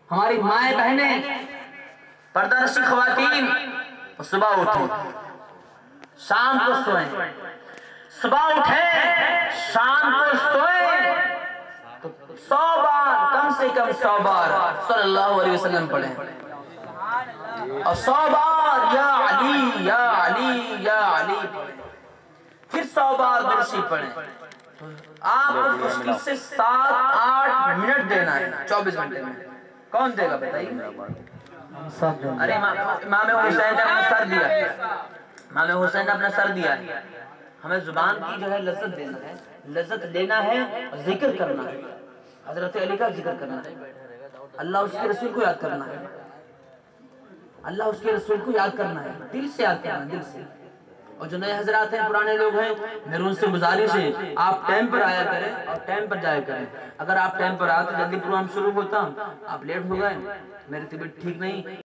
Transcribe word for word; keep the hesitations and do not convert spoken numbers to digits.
ہماری مائیں بہنیں پردہ نشی خواتین صبح اٹھیں شام کو سوئیں، صبح اٹھیں شام کو سوئیں تو سو بار کم سے کم سو بار صلی اللہ علیہ وسلم پڑھیں، اور سو بار یا علی یا علی یا علی پڑھیں، پھر سو بار درشی پڑھیں۔ آپ کو مشکل سے سات آٹھ منٹ دینا ہے چوبیس گھنٹے میں، کون دے گا بتائیے؟ ارے امام حسین نے اپنا سر دیا ہے، امام حسین نے اپنا سر دیا ہے، ہمیں زبان کی جو ہے لذت دینا ہے، لذت لینا ہے اور ذکر کرنا ہے، حضرت علی کا ذکر کرنا ہے، اللہ اس کے رسول کو یاد کرنا ہے، اللہ اس کے رسول کو یاد کرنا ہے، دل سے یاد کرنا ہے، دل سے۔ اور جو نئے حضرات ہیں پرانے لوگ ہیں میرے ان سے گزارش ہے آپ ٹائم پر آیا کریں اور ٹائم پر جایا کریں، اگر آپ ٹائم پر آتے جلدی پروگرام شروع ہوتا آپ لیٹ ہو گئے، میری طبیعت ٹھیک نہیں